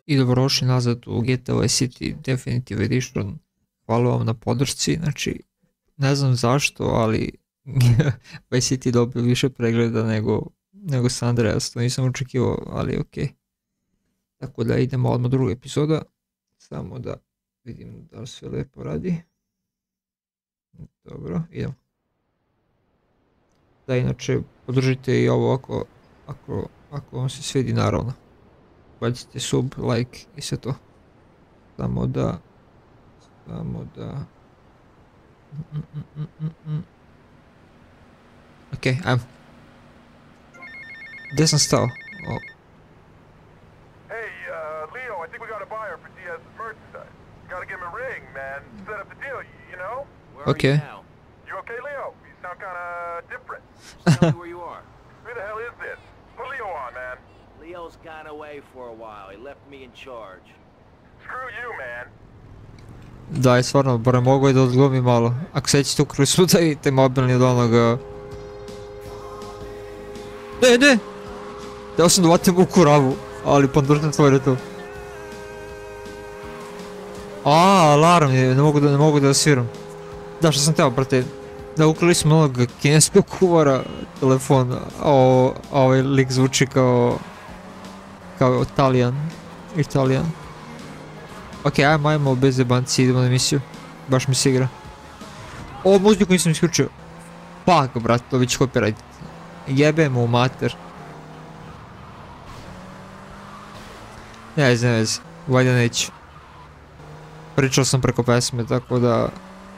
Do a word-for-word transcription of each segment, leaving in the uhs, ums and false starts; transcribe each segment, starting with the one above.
I dobrodošli nazad u G T A Vice City Definitive Edition. Hvala vam na podršci, znači ne znam zašto, ali Vice City dobio više pregleda nego, nego San Andreas, to nisam očekivao, ali ok. Tako da idemo odmah druga epizoda, samo da vidim da sve lepo radi. Dobro, idemo. Da, inače podržite i ovo ako, ako, ako vam se svidi, naravno. Bacite sub, like i sve to. Samo da... Samo da... Mm, mm, mm, mm, mm. Ok, ajmo. Gdje sam stao? Oh. Hey, uh, Leo, I think we got a buyer for Diaz's merchandise. Gotta give him a ring, man. Set up the deal, you know? Where Okay. are you now? You okay, Leo? You sound kinda different. Just tell me where you are. Who the hell is this? Put Leo on, man. Leo's gone away for a while. He left me in charge. Screw you, man. Da, je stvarno, barem mogu i da odglumi malo. Ako sećate ukrali su da vidite mobilni od onoga... Ne, ne! Teo sam da vatim u kuravu, ali pandurne tvore tu. Aaa, alarm je, ne mogu da, ne mogu da sviram. Da, što sam teo, brate, da ukrali smo onog kineskog kuvara telefon, a o- a ovaj lik zvuči kao... kao Italijan. Italijan. Ok, ajmo, ajmo bez jebanci, idemo na emisiju. Baš mi se igra. O, muziku nisam isključio. Fuck, brate, to bit će copyright. Jebe mu mater. Ne znam, ne znam, valjda neću. Pričao sam preko pesme, tako da...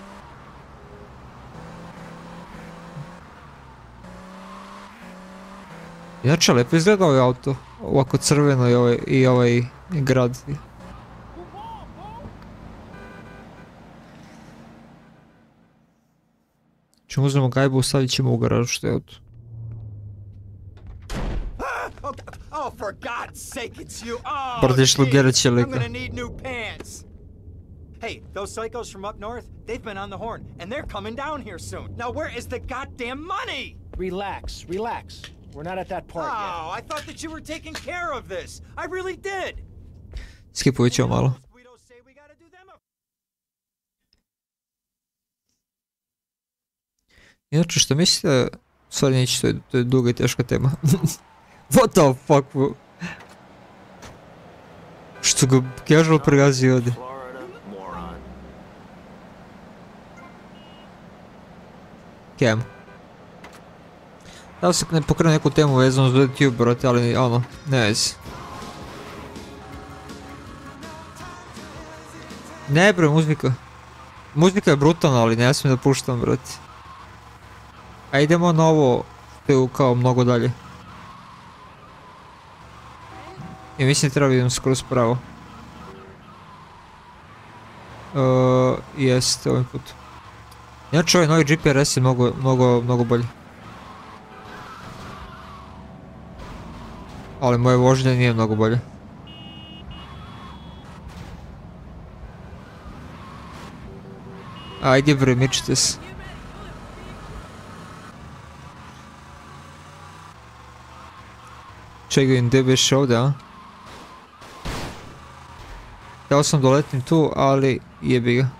Inače, lepo izgleda ovaj auto. Ovako crveno i ovaj, i ovaj grad. Čemo uzmemo gajbu, stavit ćemo u garažu, što je auto. Oh, oh, for God's sake, it's you! Oh, Brate, išlo jeez, Gerrit će I'm lika. gonna need new pants. Hey, those psychos from up north, they've been on the horn, and they're coming down here soon. Now, where is the goddamn money? Relax, relax. We're not at that part yet. Oh, I thought that you were taking care of this. I really did. Skipovat ćemo malo. Guidos say we gotta do them a- Inače, što mislite, stvari neće, to je, to je duga i teška tema. What the fuck, bro? Što ga casual pregazio ovdje. Florida, moron. Kem. Da se ne pokrenu neku temu vezanu za YouTube, brate, ali ono, ne vezi. Ne bre, muzika. Muzika je brutalna, ali ne smijem da puštam, brate. A idemo na ovo, što je kao mnogo dalje. I mislim da treba vidim skroz pravo. Uh, jeste, ovim put. Inače ovaj novi G P R S je mnogo, mnogo, mnogo bolji. Ali moje vožnje nije mnogo bolje. Ajde bre, mičite se. Čekaj, gdje beš ovdje, a? Htio sam doletim tu, ali jebi ga.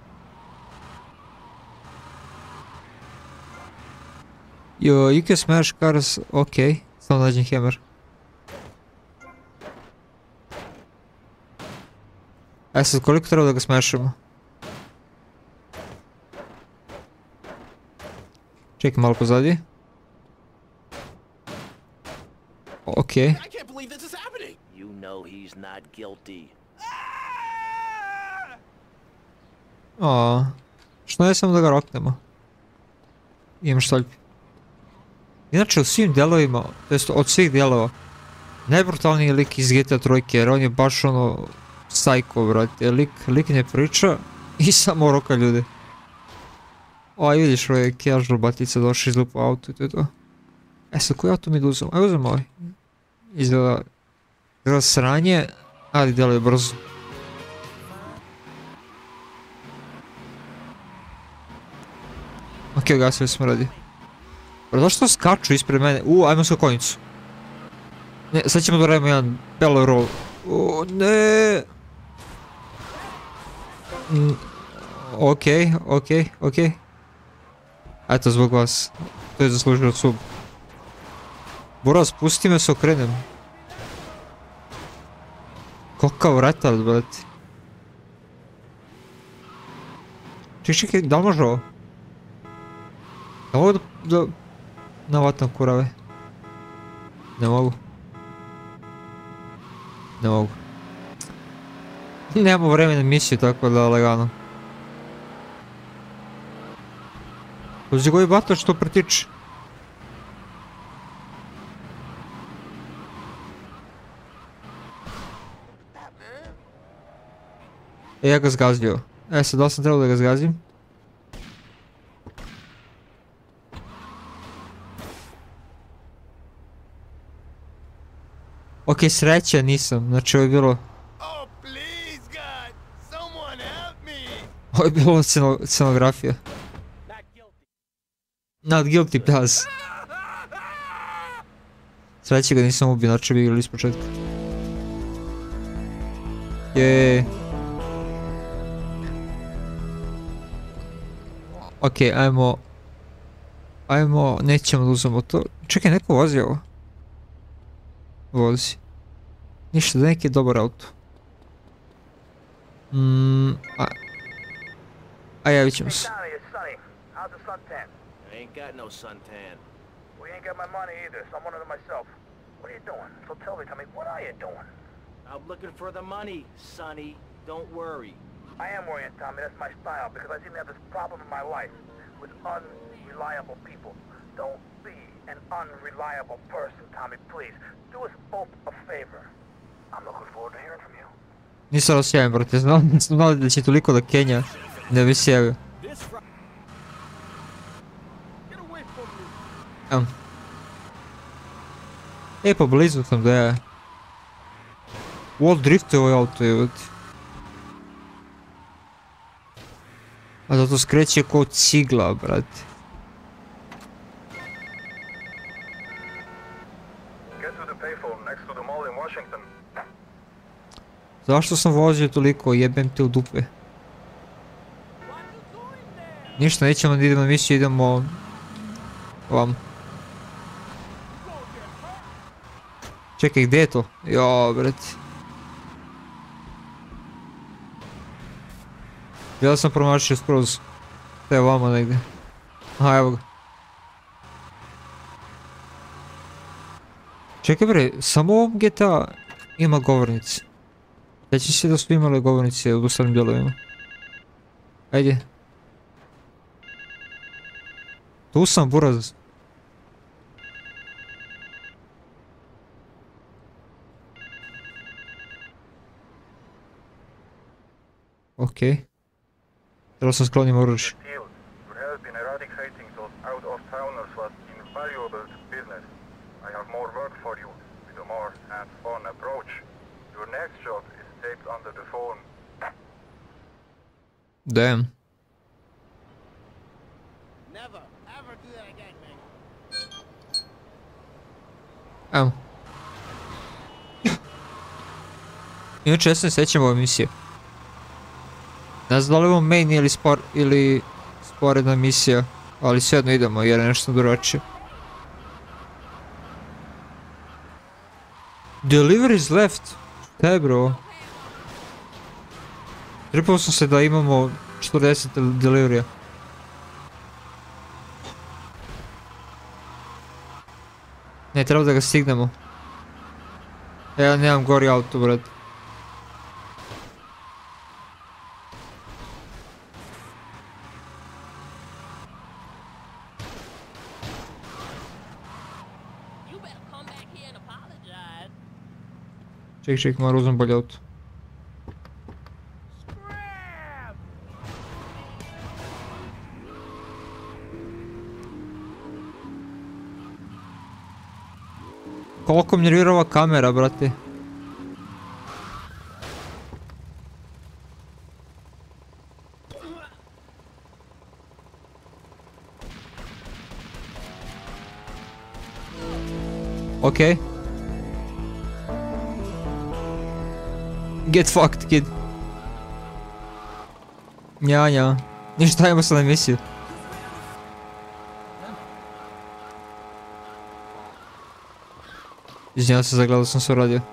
Jo, you can smash cars, ok. Samo nađem hammer. E sad, koliko treba da ga smashamo? Čekaj malo pozadije. Ok. I can't believe this is happening. You know he's not guilty. Aaaa. Što ne samo da ga roknemo? Imam štoljpi. Inače u svim dijelovima, to jest od svih dijelova, najbrutalniji lik iz G T A tri, jer on je baš ono... Psycho, brate, lik, lik ne priča i samo roka ljude. Aj vidiš, ovo je casual batica došli izlupa auto i to je to. E sad, koji auto mi da uzem? Aj uzem ovaj. Izgleda... Izgleda sranje, ali djeluje brzo. Ok, gasili smo radi. Bro, zašto skaču ispred mene? U, ajmo skakonicu. Ne, sad ćemo da radimo jedan beloj roll. O, ne. Mm, okej, okej, okej. Eto, zbog vas. To je zaslužio sub. Boraz, pusti me se okrenem. Kakav retard, brate. Čekaj, čekaj, da li može ovo? Da ovo da... da... navatam kurave. Ne mogu. Ne mogu. Nemamo vremena misiju, tako da lagano. Uzi koji bato što pretiče. E, ja ga zgazio. E sad, da li sam trebao da ga zgazim? Ok, sreća nisam, znači ovo je bilo... Oh, please, God! Someone help me! Ovo je bilo sceno, scenografija. Not guilty, plus. Sreće ga nisam ubio, znači bi igrali iz početka. Jeee. Ok, ajmo... Ajmo, nećemo da uzmemo to. Čekaj, neko vozi ovo? Vozi. Ništa, da neki je dobar auto. Mm, a... A javit ćemo se. Hey, it's Sonny. How's the suntan? I ain't got no suntan. We ain't got my money either, so I'm one of them myself. What are you doing? So tell me, tell me, what are you doing? I'm looking for the money, Sonny. Don't worry. I am worrying, Tommy. That's my style because I seem to have this problem in my life with unreliable people. Don't be an unreliable person, Tommy, please. Do us both a favor. I'm looking forward to hearing from you. Nisam rasjajan, brate, znam, znali da će toliko da Kenja ne bi sjavio. Evo. E, pa blizu sam da je. Wall drift je ovaj auto, je vidi. A zato skreće kao cigla, brate. Get to the payphone next to the mall in Washington. Zašto sam vozio toliko, jebem te u dupe. Ništa, nećemo da idemo na misiju, idemo... Ovam. Čekaj, gdje je to? Jao, brate. Gledao sam promašio skroz. To je ovamo negdje. Aha, evo ga. Čekaj bre, samo ovom G T A ima govornice. Sjeća se da su imale govornice u ostalim dijelovima. Ajde. Tu sam, buraz. Okej. Trebao sam sklonim oružje. Deal. Your help in eradicating those out-of-towners was invaluable to business. I have more work for you with a more hands-on approach. Your next job is taped under the phone. Damn. Never, ever do that again, man. Evo. Inače, ja se ne sjećam ove misije. Ne znam da li je ovo main ili, spor, ili sporedna misija, ali svejedno idemo jer je nešto drugačije. Deliveries left. Šta je bro? Tripao sam se da imamo četrdeset deliverija. Ne, treba da ga stignemo. Ja nemam gori auto, brate. Ček, ček, moram uzmem bolje auto. Koliko mi nervira ova kamera, brate? Okej. Get fucked, kid. Nja, nja. Ništa, ajmo se na emisiju. Izvinjavam se, zagledao sam se uradio.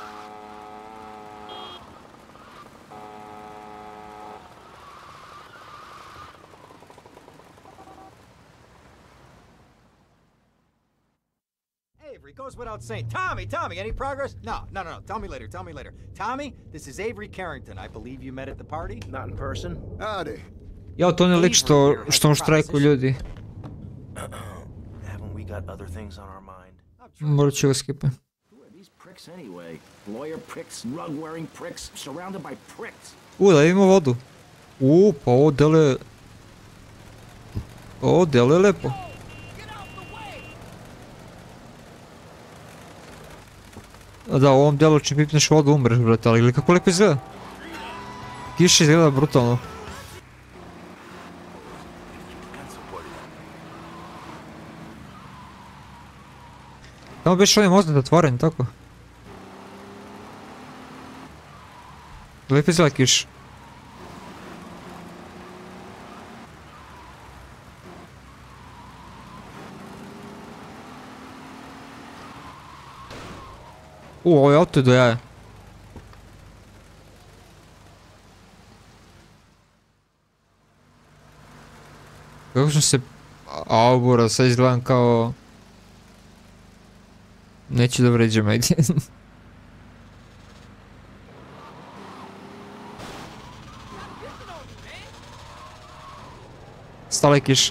Avery, goes without saying. Tommy, Tommy, any progress? No, no, no, no. Tell me later, tell me later. Tommy, this is Avery Carrington. I believe you met at the party? Not in person. Howdy. Ja, to ne lik što, što mu štrajku ljudi. Haven't we got other things on our mind? Morat ću ga skipati. Who are these pricks anyway? Lawyer pricks, rug-wearing pricks, surrounded by pricks. U, da imamo vodu. U, pa ovo dele... Ovo dele lepo. A da, u ovom delu čim pipneš vodu umreš, brate, ali kako lepo izgleda. Kiša izgleda brutalno. Tamo biš ovaj most otvoren, tako? Lepo izgleda kiš. U, ovo je auto do jaja. Kako sam se... Au, bura, sad izgledam kao... Neću da vređam, ajde. Stala je kiša.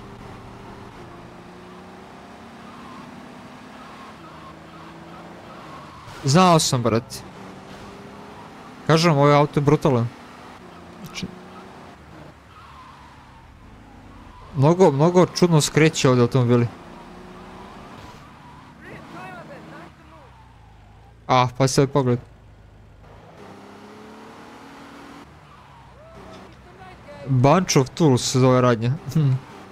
Znao sam, brate. Kažem vam, ovaj auto je brutalan. Znači... Mnogo, mnogo čudno skreće ovdje automobili. Ah, pa se ovaj pogled. Bunch of Tools se zove radnja. Hm.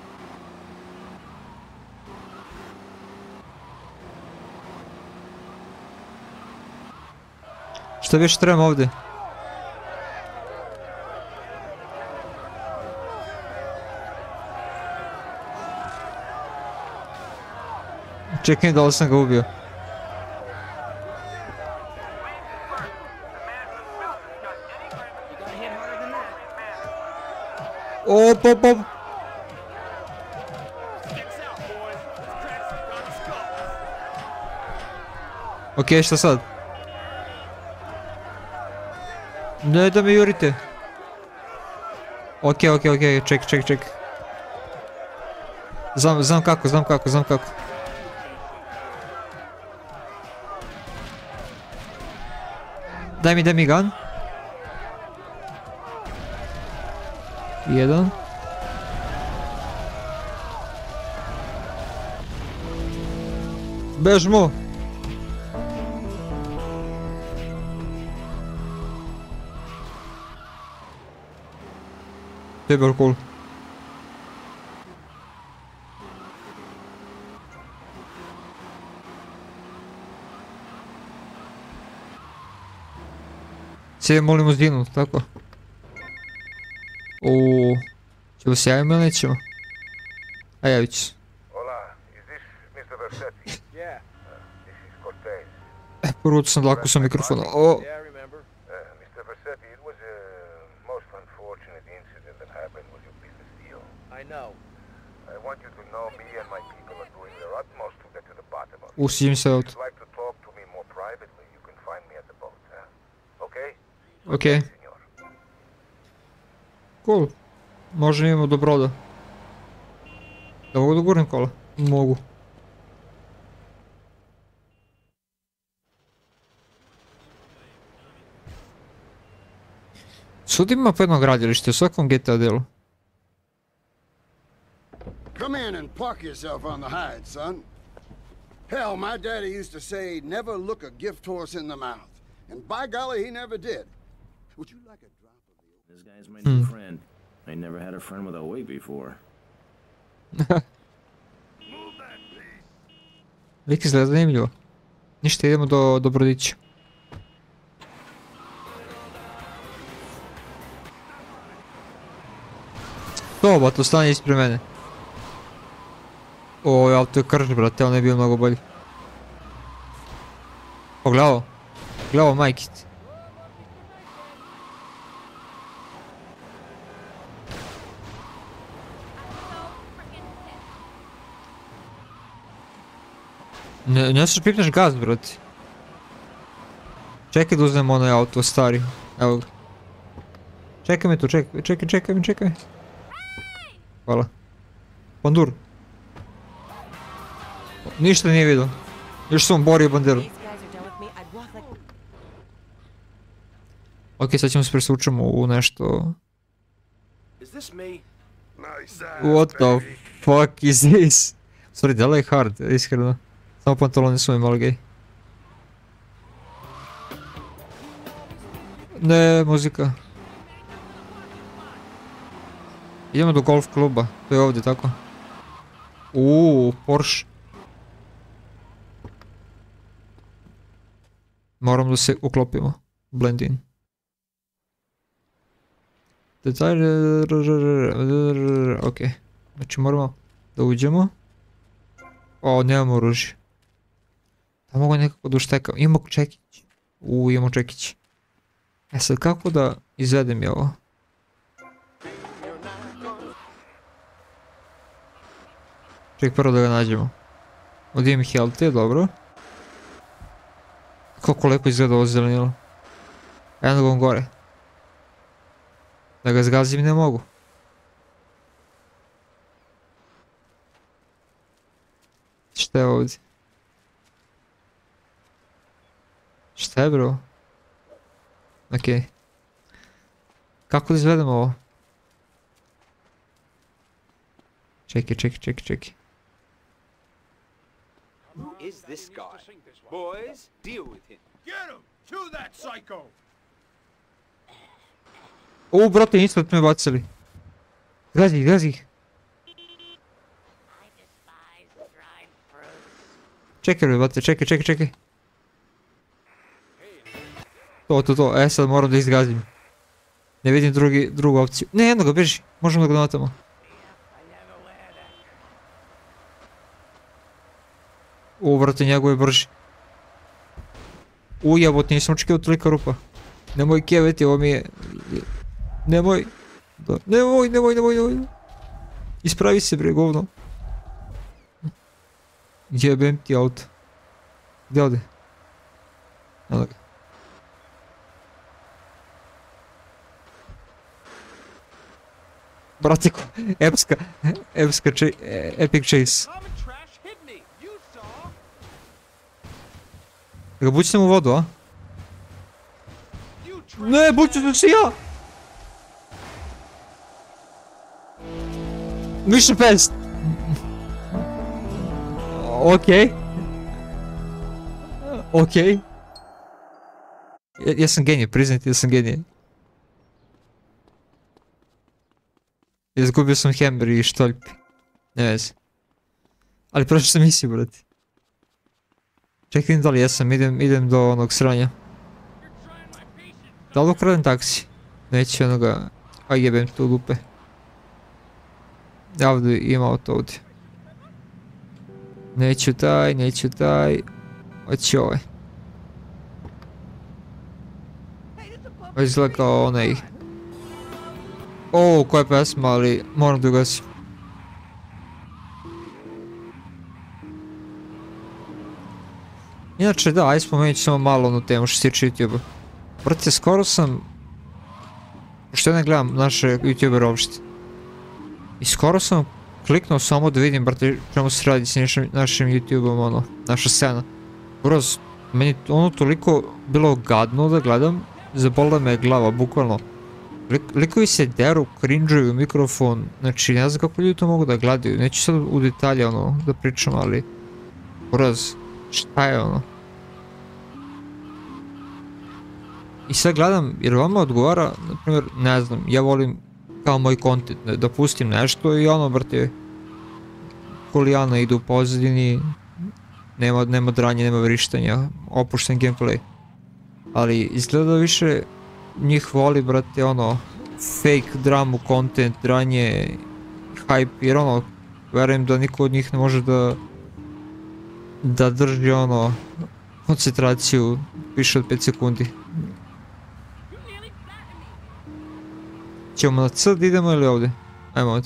Šta više trebam ovdje? Čekaj, da li sam ga ubio? Op, op, op! Okej, šta sad? Ne da me jurite. Okej, okej, okej, ček, ček, ček. Znam, znam kako, znam kako, znam kako. Daj mi, daj mi gun. Jedan. Bežmo! To je bilo cool. Sve molim uzdinu, tako? Uuu, ćemo se javimo ili nećemo? A javit ću se. Hola, is this mister Versetti? Yeah. Uh, this is Cortez. E, poručio sam dlaku sa mikrofona. O, Yeah, I remember. Uh, mister Versetti, it was a most unfortunate incident that happened with your business deal. I know. I want you to know me and my people are doing their utmost to get to the bottom of it. usiđem se If auto. you'd like to talk to me more privately, you can find me at the boat, huh? Okay? Okej. Senor. Cool. Možda imamo do broda. Da mogu da gurnem kola? Mogu. Sud ima po jedno gradilište u svakom G T A delu. Come in and park yourself on the hide, son. Hell, my daddy used to say, never look a gift horse in the mouth. And by golly, he never did. Would you like a drop of the... This guy's my new friend. I never had a friend with a wig before. Lik izgleda zanimljivo. Ništa, idemo do, do brodića. To, ba, to stanje ispred mene. O, auto je krš, brate, on je bio mnogo bolji. Pogledao? Gledao, majke ti. Ne, ne smiš pipneš gaz, brate. Čekaj da uzmem onaj auto, stari. Evo ga. Čekaj me tu, čekaj, čekaj, čekaj me, čekaj. Hvala. Pandur. Ništa nije vidio. Još sam borio banderu. Ok, sad ćemo se presučemo u nešto... What the fuck is this? Sorry, dela je hard, iskreno. Samo pantaloni su mi malo gej. Ne, muzika. Idemo do golf kluba, to je ovdje, tako? Uuu, Porsche. Moram da se uklopimo. Blend in. Detalj... Ok. Znači moramo da uđemo. O, nemamo oružje. Da mogu nekako da uštekam. Imamo čekić. Uuu, imamo čekić. E sad kako da izvedem je ovo? Ček prvo da ga nađemo. Ovdje imam health, dobro. Kako lepo izgleda ovo zelenilo. Eno ga on gore. Da ga zgazim ne mogu. Šta je ovdje? Šta je bro? Okej. Kako da izvedemo ovo? Čekaj, čekaj, čekaj, čekaj. Who is this guy? Boys, deal with him. Get him! To that psycho! U, brate, ispred me bacili. Gazi ih, gazi ih. Čekaj, brate, čekaj, čekaj, čekaj. To, to, to, e sad moram da izgazim. Ne vidim drugi, drugu opciju. Ne, jedno ga beži, možemo da ga notamo. U, brate, njegov je brži. U, jebot, nisam očekio tolika rupa. Nemoj keveti, ovo mi je... Nemoj. Nemoj, nemoj, nemoj, nemoj. Ispravi se, bre, govno. Jebem ti auto. Gdje ode? Evo ga. Brate, epska, epska, epic chase. Da ga bućem u vodu, a? Ne, bućem se ja! Mission fast! Okej. Okej. Ja sam genije, priznajte da sam genije. Izgubio sam hammer i štoljpi. Ne veze. Ali prošao sam misiju, brate. Čekaj, da li jesam, idem, idem do onog sranja. Da li ukradem taksi? Neću onoga... A jebem tu lupe. Ja ovdje ima auto ovdje. Neću taj, neću taj... Hoću ovaj. Ovo izgleda kao onaj... O, koja pesma, ali moram da ugasim. Inače da, aj spomenut ću samo malo onu temu što se tiče YouTube-a. Brate, skoro sam... Što ja ne gledam naše YouTubere uopšte. I skoro sam kliknuo samo da vidim, brate, čemu se radi s našim YouTube-om, ono, naša scena. Broz, meni ono toliko bilo gadno da gledam, zabolila me glava, bukvalno. Likovi se deru, cringe-uju mikrofon, znači ne znam kako ljudi to mogu da gledaju, neću sad u detalje ono da pričam, ali... Broz, šta je ono? I sad gledam, jer vama odgovara, na primjer, ne znam, ja volim kao moj content, da pustim nešto i ono, brate, kolijana idu u pozadini, nema, nema dranje, nema vrištanja, opušten gameplay. Ali izgleda više njih voli, brate, ono, fake dramu, content, dranje hype, jer ono, verujem da niko od njih ne može da da drži ono koncentraciju više od pet sekundi. Ćemo na C da idemo ili ovdje? Ajmo ovdje.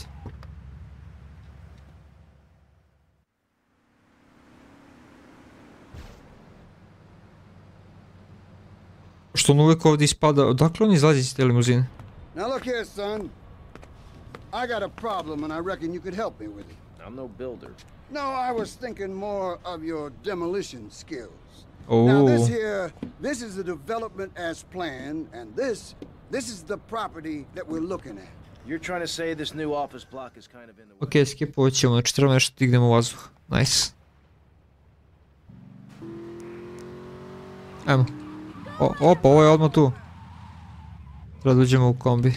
Što on uvijek ovdje ispada, odakle on izlazi iz te limuzine? Now look here, son. I got a problem and I reckon you could help me with it. I'm no builder. No, I was thinking more of your demolition skills. Oh. Now this here, this is the development as planned, and this, this is the property that we're looking at. You're trying to say this new office block is kind of in the way? Ok, skipovat ćemo, znači treba nešto dignemo u vazduh. Nice. Ajmo. O, opa, ovo je odmah tu. Treba da uđemo u kombi.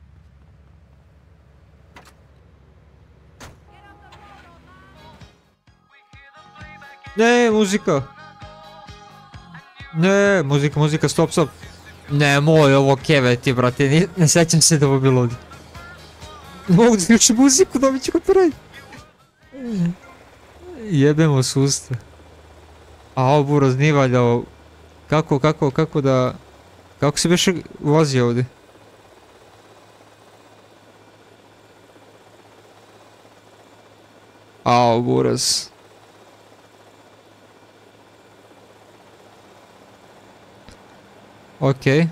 Ne, muzika. Ne, muzika, muzika, stop, stop. Ne, moj, ovo keveti, brate, ne, ne sjećam se da ovo bilo ovdje. Ne mogu da isključim muziku, dobit ću copyright. Jebemo susta. A ovo buraz nije valjao. Kako, kako, kako da... Kako se više vozi ovdje? Ao, buraz. Okej.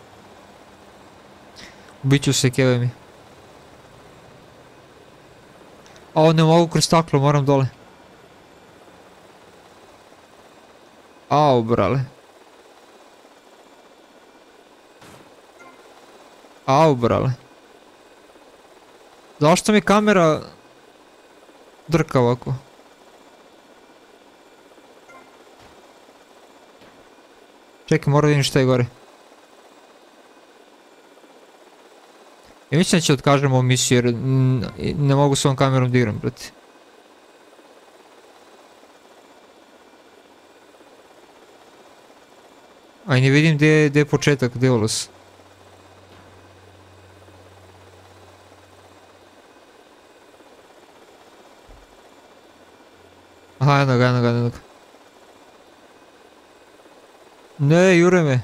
Biću se, keve mi. A ne mogu kroz staklo, moram dole. Ao, brale. Au, brale. Zašto mi kamera drka ovako? Čekaj, moram vidim šta je gore. Ja mislim da će otkažem ovu misiju jer ne mogu s ovom kamerom da igram, brate. A i ne vidim gdje je, gdje je početak, gdje je ulaz. Aha, jednog, jednog, jednog. Ne, jure me.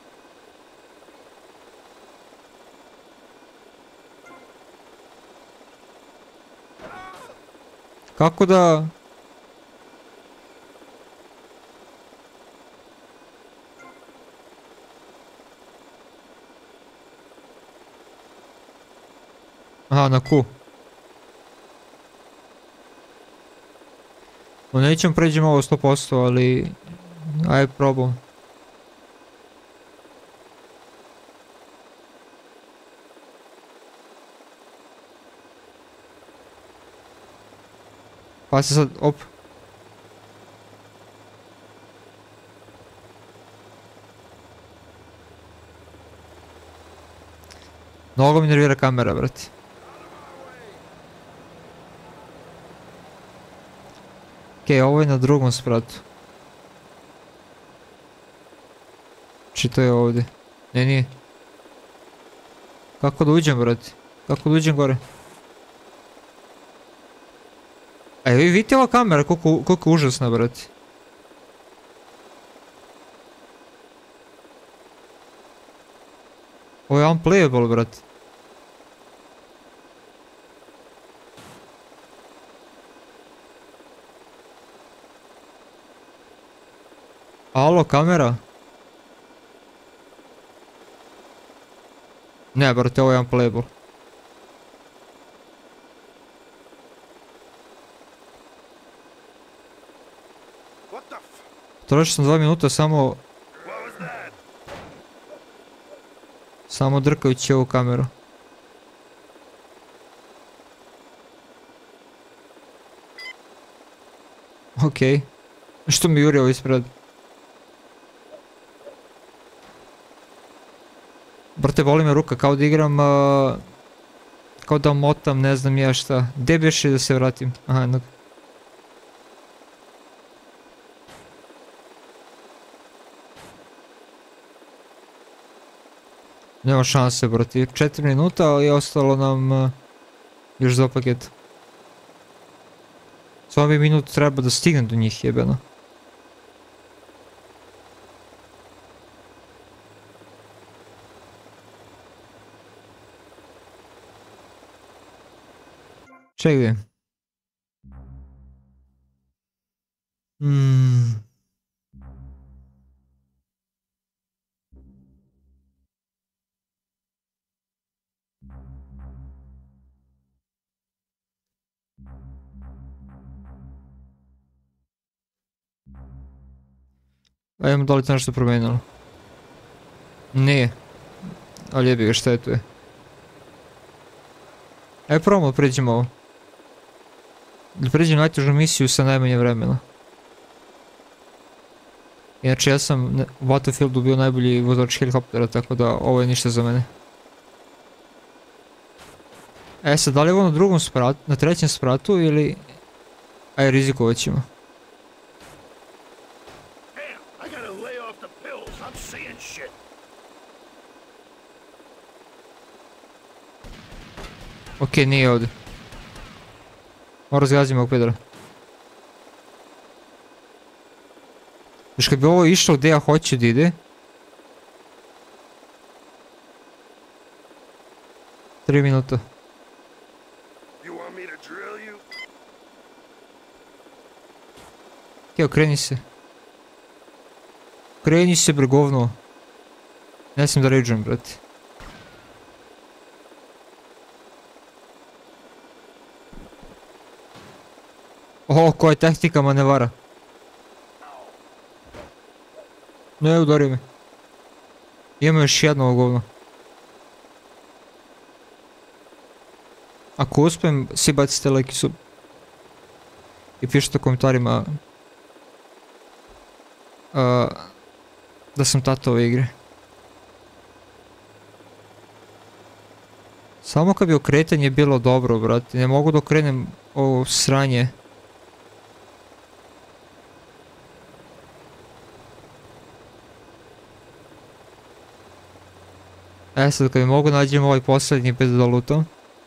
Kako da... Aha, na Q. No nećem pređem ovo sto posto, ali... Aj probam. Pa se sad, op. Mnogo mi nervira kamera, brati. Okej, ovo je na drugom spratu. Či to je ovdje? Ne, nije. Kako da uđem, brati? Kako da uđem gore? A vi vidite ova kamera, koliko, koliko je užasna, brati. Ovo je unplayable, brati. Alo, kamera? Ne, brate, ovo je unplayable. Trošio sam dva minuta samo... Samo drkajući ovu kameru. Okej. Što mi juri ovo ispred? Brate, boli me ruka, kao da igram... Uh, kao da motam, ne znam ja šta. Gdje bi još da se vratim? Aha, jednog. Nema šanse, brate. četiri minuta, ali je ostalo nam... Uh, Još dva paketa. Samo mi minut treba da stignem do njih, jebeno. Ček gdje? Hmm. A imam da li to nešto promenilo? Nije. Ali jebi ga, šta je tu je? Aj probamo da pređemo ovo. Da pređem najtežu misiju sa najmanje vremena. Inače ja sam u Battlefieldu bio najbolji vozač helikoptera, tako da ovo je ništa za mene. E sad, da li je ovo na drugom spratu, na trećem spratu ili... Aj, rizikovat ćemo. Okej, nije ovdje. Moram zgaziti ovog pedala. Još kad bi ovo išlo gdje ja hoću da ide. Tri minuta. Okej, okreni se. Okreni se, bre, govno. Ne sam da ređujem, brate. O, koja je taktika manevara. Ne, udari me. Imamo još jedno ovo govno. Ako uspijem, svi bacite like i sub. I pišite u komentarima uh, da sam tata ove igre. Samo kad bi okretanje bilo dobro, brate. Ne mogu da okrenem ovo sranje. E sad kad mi mogu nađem ovaj posljednji bez da lutam.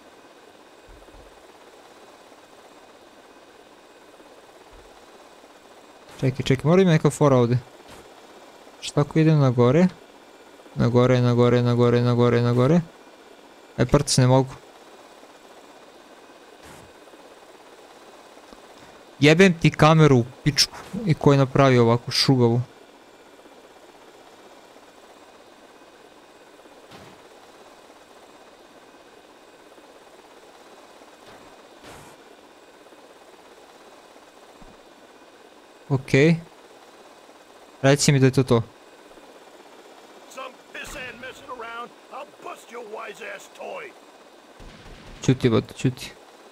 Čekaj, čekaj, mora ima neka fora ovdje. Šta ako idem na gore? Na gore, na gore, na gore, na gore, na gore. E, prc ne mogu. Jebem ti kameru u pičku. I ko je napravio ovako šugavu. Okej. Okay. Reci mi da je to to. Čuti, bot, čuti.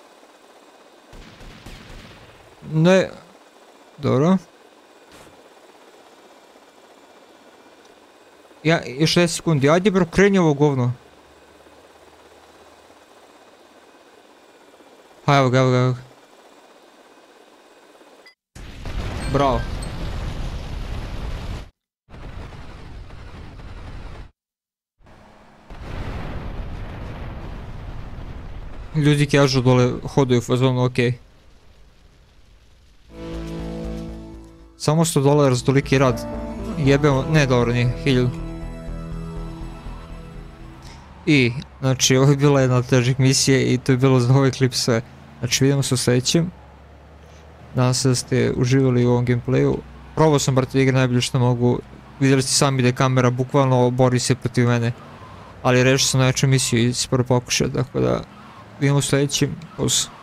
Ne. Dobro. Ja, još šest sekundi. Ajde bro, kreni ovo govno. Ha, evo ga, evo ga, evo ga. Bravo. Ljudi kažu dole hodaju u fazonu, okej. Samo sto dolara za toliki rad. Jebemo, ne dobro, nije, hiljadu. I, znači ovo je bila jedna od težih misije i to je bilo za ovaj klip sve. Znači vidimo se u sljedećem. Nadam se da ste uživali u ovom gameplayu. Probao sam bar te igre najbolje što mogu. Vidjeli ste sami da je kamera bukvalno bori se protiv mene. Ali rešio sam najveću misiju iz prvo pokušaja, tako da vidimo u sljedećem. Uz.